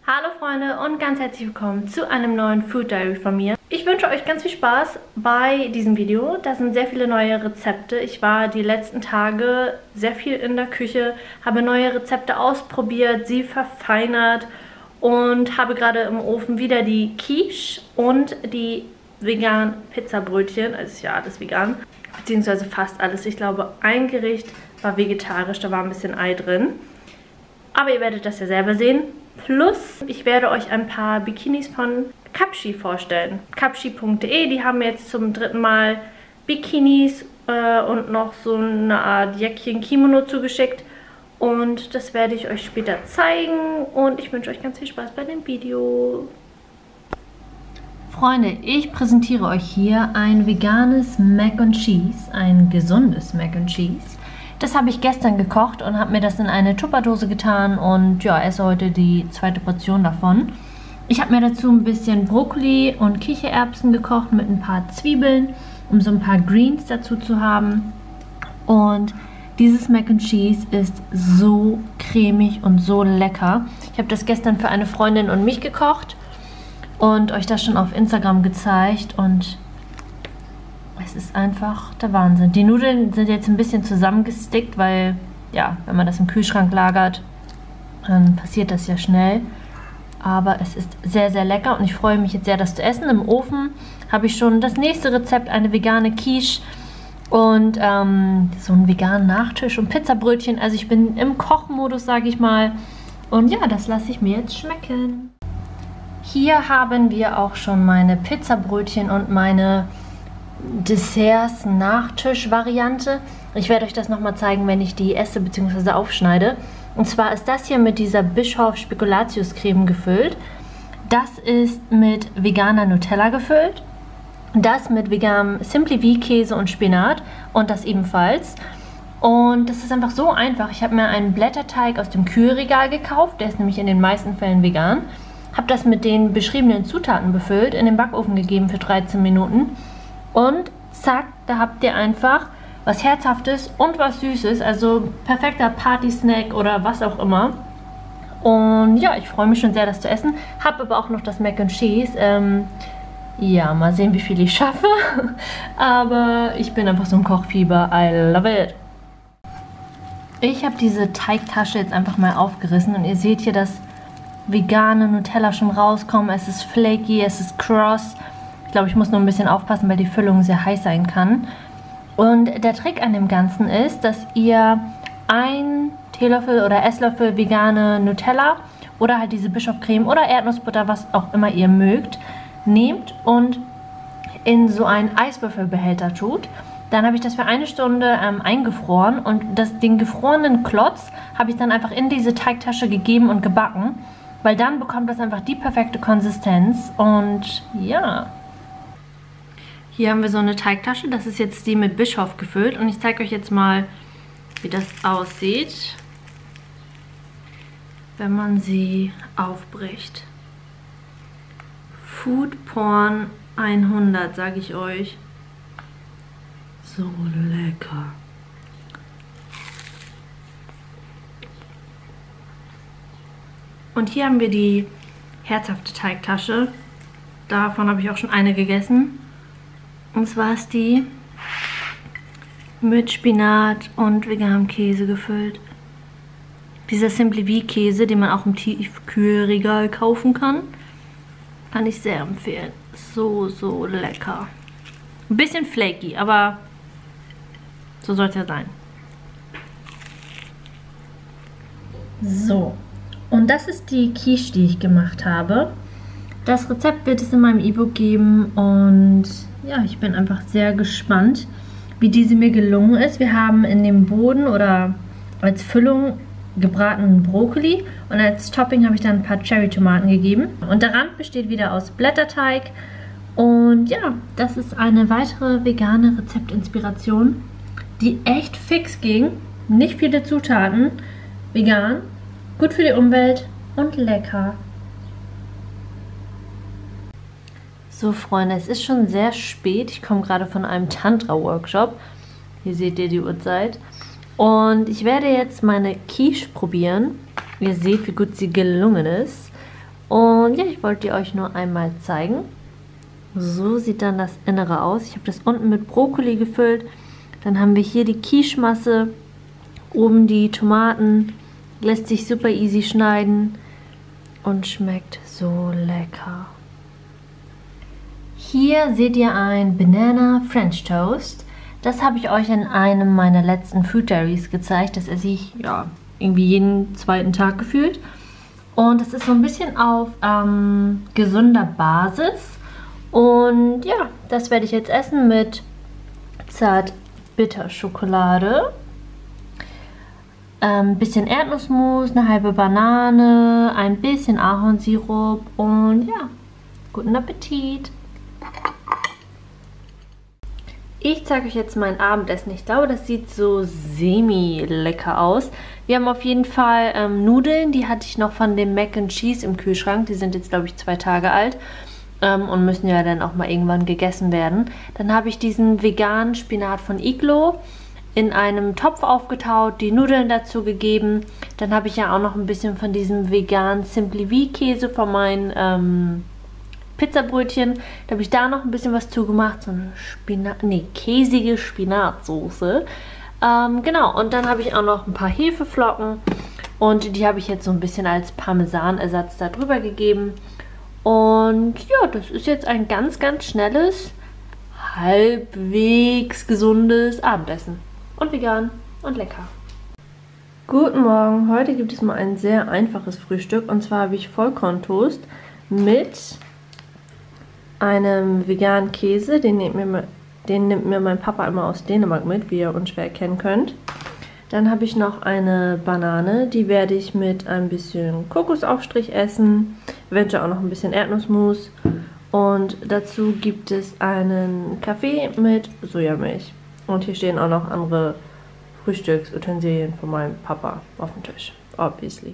Hallo Freunde und ganz herzlich willkommen zu einem neuen Food Diary von mir. Ich wünsche euch ganz viel Spaß bei diesem Video. Da sind sehr viele neue Rezepte. Ich war die letzten Tage sehr viel in der Küche, habe neue Rezepte ausprobiert, sie verfeinert und habe gerade im Ofen wieder die Quiche und die veganen Pizzabrötchen. Also ist ja alles vegan, beziehungsweise fast alles. Ich glaube, ein Gericht war vegetarisch, da war ein bisschen Ei drin. Aber ihr werdet das ja selber sehen. Plus, ich werde euch ein paar Bikinis von Cupshe vorstellen. Cupshe.de, die haben mir jetzt zum 3. Mal Bikinis und noch so eine Art Jäckchen-Kimono zugeschickt. Und das werde ich euch später zeigen. Und ich wünsche euch ganz viel Spaß bei dem Video. Freunde, ich präsentiere euch hier ein veganes Mac and Cheese, ein gesundes Mac and Cheese. Das habe ich gestern gekocht und habe mir das in eine Tupperdose getan und ja, esse heute die zweite Portion davon. Ich habe mir dazu ein bisschen Brokkoli und Kichererbsen gekocht mit ein paar Zwiebeln, um so ein paar Greens dazu zu haben. Und dieses Mac and Cheese ist so cremig und so lecker. Ich habe das gestern für eine Freundin und mich gekocht und euch das schon auf Instagram gezeigt und es ist einfach der Wahnsinn. Die Nudeln sind jetzt ein bisschen zusammengestickt, weil, ja, wenn man das im Kühlschrank lagert, dann passiert das ja schnell. Aber es ist sehr, sehr lecker und ich freue mich jetzt sehr, das zu essen. Im Ofen habe ich schon das nächste Rezept, eine vegane Quiche und so einen veganen Nachtisch und Pizzabrötchen. Also ich bin im Kochmodus, sage ich mal. Und ja, das lasse ich mir jetzt schmecken. Hier haben wir auch schon meine Pizzabrötchen und meine Desserts-Nachtisch-Variante. Ich werde euch das nochmal zeigen, wenn ich die esse bzw. aufschneide. Und zwar ist das hier mit dieser Bischof Spekulatius-Creme gefüllt. Das ist mit veganer Nutella gefüllt. Das mit veganem Simply V Käse und Spinat und das ebenfalls. Und das ist einfach so einfach. Ich habe mir einen Blätterteig aus dem Kühlregal gekauft. Der ist nämlich in den meisten Fällen vegan. Habe das mit den beschriebenen Zutaten befüllt, in den Backofen gegeben für 13 Minuten. Und zack, da habt ihr einfach was Herzhaftes und was Süßes. Also perfekter Party-Snack oder was auch immer. Und ja, ich freue mich schon sehr, das zu essen. Habe aber auch noch das Mac and Cheese. Ja, mal sehen, wie viel ich schaffe. Aber ich bin einfach so im Kochfieber. I love it. Ich habe diese Teigtasche jetzt einfach mal aufgerissen. Und ihr seht hier, dass vegane Nutella schon rauskommen. Es ist flaky, es ist cross. Ich glaube, ich muss nur ein bisschen aufpassen, weil die Füllung sehr heiß sein kann. Und der Trick an dem Ganzen ist, dass ihr 1 Teelöffel oder Esslöffel vegane Nutella oder halt diese Bischofcreme oder Erdnussbutter, was auch immer ihr mögt, nehmt und in so einen Eiswürfelbehälter tut. Dann habe ich das für 1 Stunde eingefroren und den gefrorenen Klotz habe ich dann einfach in diese Teigtasche gegeben und gebacken, weil dann bekommt das einfach die perfekte Konsistenz und ja. Hier haben wir so eine Teigtasche, das ist jetzt die mit Bischof gefüllt und ich zeige euch jetzt mal, wie das aussieht, wenn man sie aufbricht. Food Porn 100, sage ich euch. So lecker. Und hier haben wir die herzhafte Teigtasche. Davon habe ich auch schon eine gegessen. Und zwar ist die mit Spinat und veganem Käse gefüllt. Dieser Simply V Käse, den man auch im Tiefkühlregal kaufen kann, kann ich sehr empfehlen. So, so lecker. Ein bisschen flaky, aber so soll es ja sein. So, und das ist die Quiche, die ich gemacht habe. Das Rezept wird es in meinem E-Book geben und ja, ich bin einfach sehr gespannt, wie diese mir gelungen ist. Wir haben in dem Boden oder als Füllung gebratenen Brokkoli und als Topping habe ich dann ein paar Cherry-Tomaten gegeben. Und der Rand besteht wieder aus Blätterteig. Und ja, das ist eine weitere vegane Rezeptinspiration, die echt fix ging. Nicht viele Zutaten, vegan, gut für die Umwelt und lecker. So Freunde, es ist schon sehr spät. Ich komme gerade von einem Tantra-Workshop. Hier seht ihr die Uhrzeit. Und ich werde jetzt meine Quiche probieren. Ihr seht, wie gut sie gelungen ist. Und ja, ich wollte die euch nur einmal zeigen. So sieht dann das Innere aus. Ich habe das unten mit Brokkoli gefüllt. Dann haben wir hier die Quiche-Masse. Oben die Tomaten. Lässt sich super easy schneiden. Und schmeckt so lecker. Hier seht ihr ein Banana French Toast. Das habe ich euch in einem meiner letzten Food Diaries gezeigt. Das esse ich ja irgendwie jeden zweiten Tag gefühlt. Und es ist so ein bisschen auf gesunder Basis. Und ja, das werde ich jetzt essen mit Zartbitterschokolade. Bisschen Erdnussmus, eine halbe Banane, ein bisschen Ahornsirup und ja, guten Appetit! Ich zeige euch jetzt mein Abendessen. Ich glaube, das sieht so semi-lecker aus. Wir haben auf jeden Fall Nudeln, die hatte ich noch von dem Mac and Cheese im Kühlschrank. Die sind jetzt, glaube ich, 2 Tage alt und müssen ja dann auch mal irgendwann gegessen werden. Dann habe ich diesen veganen Spinat von Iglo in einem Topf aufgetaut, die Nudeln dazu gegeben. Dann habe ich ja auch noch ein bisschen von diesem veganen Simply V Käse von meinen Pizzabrötchen. Da habe ich da noch ein bisschen was zugemacht. So eine käsige Spinatsoße. Genau, und dann habe ich auch noch ein paar Hefeflocken. Und die habe ich jetzt so ein bisschen als Parmesanersatz da drüber gegeben. Und ja, das ist jetzt ein ganz, ganz schnelles, halbwegs gesundes Abendessen. Und vegan und lecker. Guten Morgen, heute gibt es mal ein sehr einfaches Frühstück. Und zwar habe ich Vollkorntoast mit einem veganen Käse. Den nimmt mir mein Papa immer aus Dänemark mit, wie ihr unschwer erkennen könnt. Dann habe ich noch eine Banane, die werde ich mit ein bisschen Kokosaufstrich essen. Eventuell auch noch ein bisschen Erdnussmus. Und dazu gibt es einen Kaffee mit Sojamilch. Und hier stehen auch noch andere Frühstücksutensilien von meinem Papa auf dem Tisch. Obviously.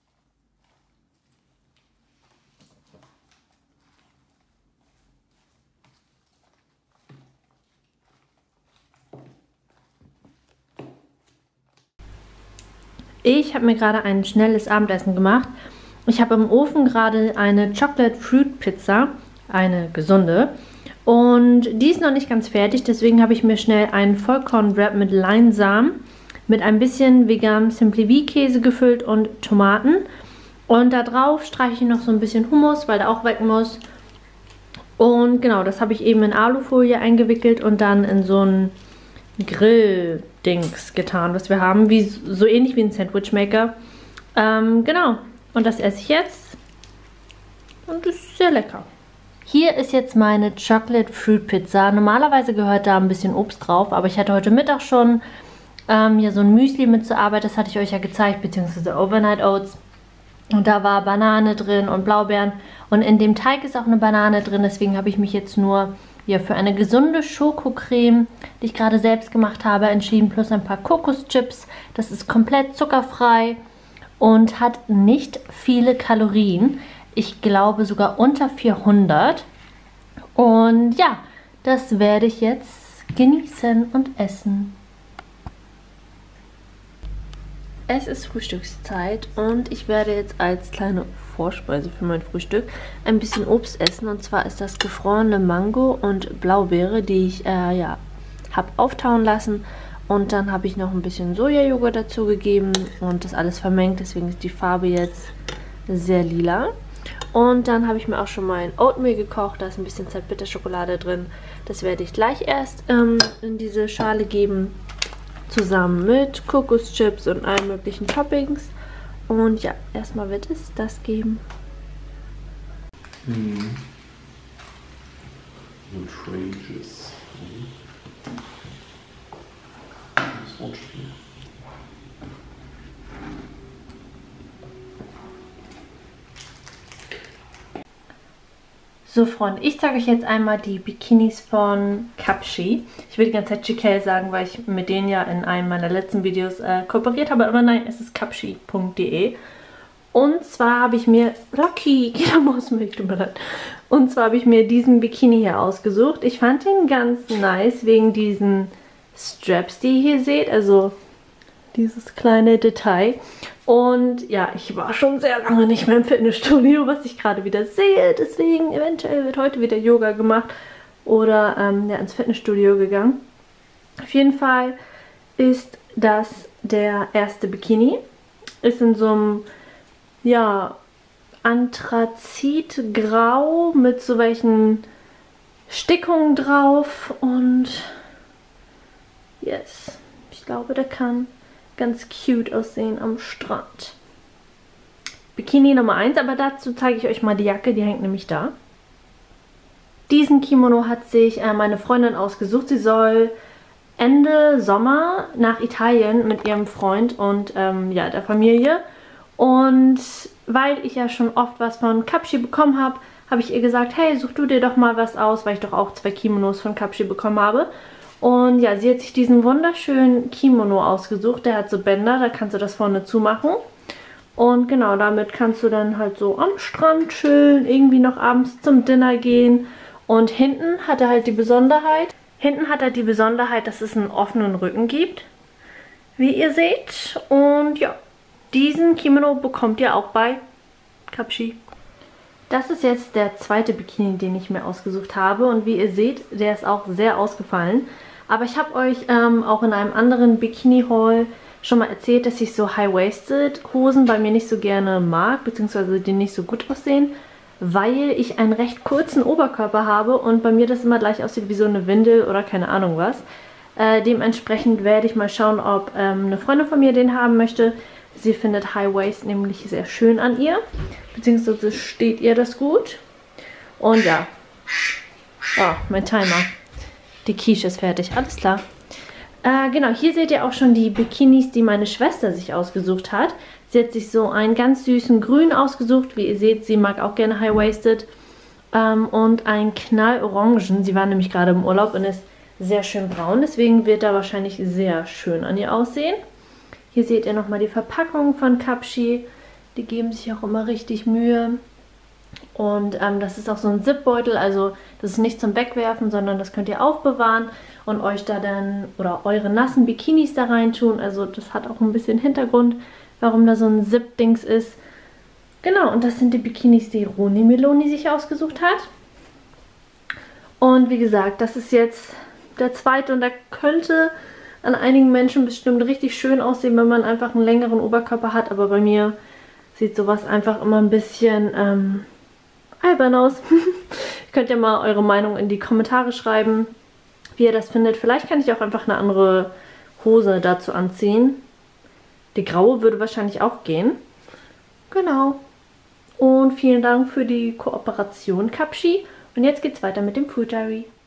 Ich habe mir gerade ein schnelles Abendessen gemacht. Ich habe im Ofen gerade eine Chocolate Fruit Pizza, eine gesunde. Und die ist noch nicht ganz fertig, deswegen habe ich mir schnell einen Vollkornwrap mit Leinsamen mit ein bisschen veganem Simply V Käse gefüllt und Tomaten. Und da drauf streiche ich noch so ein bisschen Hummus, weil der auch weg muss. Und genau, das habe ich eben in Alufolie eingewickelt und dann in so ein Grill-Dings getan, was wir haben, so ähnlich wie ein Sandwichmaker. Genau, und das esse ich jetzt. Und das ist sehr lecker. Hier ist jetzt meine Chocolate Fruit Pizza. Normalerweise gehört da ein bisschen Obst drauf, aber ich hatte heute Mittag schon hier so ein Müsli mit zur Arbeit. Das hatte ich euch ja gezeigt, beziehungsweise Overnight Oats. Und da war Banane drin und Blaubeeren. Und in dem Teig ist auch eine Banane drin. Deswegen habe ich mich jetzt nur hier für eine gesunde Schokocreme, die ich gerade selbst gemacht habe, entschieden. Plus ein paar Kokoschips. Das ist komplett zuckerfrei und hat nicht viele Kalorien. Ich glaube sogar unter 400. Und ja, das werde ich jetzt genießen und essen. Es ist Frühstückszeit und ich werde jetzt als kleine Vorspeise für mein Frühstück ein bisschen Obst essen. Und zwar ist das gefrorene Mango und Blaubeere, die ich habe auftauen lassen. Und dann habe ich noch ein bisschen Sojajoghurt dazu gegeben und das alles vermengt. Deswegen ist die Farbe jetzt sehr lila. Und dann habe ich mir auch schon mein Oatmeal gekocht. Da ist ein bisschen Zartbitterschokolade drin. Das werde ich gleich erst in diese Schale geben. Zusammen mit Kokoschips und allen möglichen Toppings. Und ja, erstmal wird es das geben. Nutritious. Das Wortspiel. So Freunde, ich zeige euch jetzt einmal die Bikinis von Cupshe. Ich will die ganze Zeit Chiquelle sagen, weil ich mit denen ja in einem meiner letzten Videos kooperiert habe. Aber nein, es ist cupshe.de. Und zwar habe ich mir... Rocky, geh da mal aus dem Weg, tut mir leid. Und zwar habe ich mir diesen Bikini hier ausgesucht. Ich fand den ganz nice wegen diesen Straps, die ihr hier seht. Also Dieses kleine Detail. Und ja, ich war schon sehr lange nicht mehr im Fitnessstudio, was ich gerade wieder sehe. Deswegen eventuell wird heute wieder Yoga gemacht oder ja, ins Fitnessstudio gegangen. Auf jeden Fall ist das der erste Bikini. Ist in so einem, ja, Anthrazitgrau mit so welchen Stickungen drauf. Und yes, ich glaube, der kann ganz cute aussehen am Strand. Bikini Nummer 1, aber dazu zeige ich euch mal die Jacke, die hängt nämlich da. Diesen Kimono hat sich meine Freundin ausgesucht. Sie soll Ende Sommer nach Italien mit ihrem Freund und ja, der Familie. Und weil ich ja schon oft was von Kapshi bekommen habe, habe ich ihr gesagt, hey, such du dir doch mal was aus, weil ich doch auch 2 Kimonos von Kapshi bekommen habe. Und ja, sie hat sich diesen wunderschönen Kimono ausgesucht. Der hat so Bänder, da kannst du das vorne zumachen. Und genau, damit kannst du dann halt so am Strand chillen, irgendwie noch abends zum Dinner gehen. Und hinten hat er halt die Besonderheit, dass es einen offenen Rücken gibt, wie ihr seht. Und ja, diesen Kimono bekommt ihr auch bei Kapshi. Das ist jetzt der zweite Bikini, den ich mir ausgesucht habe. Und wie ihr seht, der ist auch sehr ausgefallen. Aber ich habe euch auch in einem anderen Bikini-Haul schon mal erzählt, dass ich so High-Waisted-Hosen bei mir nicht so gerne mag, beziehungsweise die nicht so gut aussehen, weil ich einen recht kurzen Oberkörper habe und bei mir das immer gleich aussieht wie so eine Windel oder keine Ahnung was. Dementsprechend werde ich mal schauen, ob eine Freundin von mir den haben möchte. Sie findet High Waist nämlich sehr schön an ihr, beziehungsweise steht ihr das gut. Und ja, oh, mein Timer. Die Quiche ist fertig, alles klar. Genau, hier seht ihr auch schon die Bikinis, die meine Schwester sich ausgesucht hat. Sie hat sich so einen ganz süßen Grün ausgesucht. Wie ihr seht, sie mag auch gerne High-Waisted. Und einen Knallorangen. Sie war nämlich gerade im Urlaub und ist sehr schön braun. Deswegen wird er wahrscheinlich sehr schön an ihr aussehen. Hier seht ihr nochmal die Verpackung von Kapshi. Die geben sich auch immer richtig Mühe. Und das ist auch so ein Zipbeutel, also das ist nicht zum Wegwerfen, sondern das könnt ihr aufbewahren und euch da dann oder eure nassen Bikinis da rein tun. Also das hat auch ein bisschen Hintergrund, warum da so ein Zip-Dings ist. Genau, und das sind die Bikinis, die Roni Meloni sich ausgesucht hat. Und wie gesagt, das ist jetzt der zweite und der könnte an einigen Menschen bestimmt richtig schön aussehen, wenn man einfach einen längeren Oberkörper hat. Aber bei mir sieht sowas einfach immer ein bisschen albern aus. Könnt ihr mal eure Meinung in die Kommentare schreiben, wie ihr das findet. Vielleicht kann ich auch einfach eine andere Hose dazu anziehen. Die graue würde wahrscheinlich auch gehen. Genau. Und vielen Dank für die Kooperation, Kapshi. Und jetzt geht's weiter mit dem Food Diary.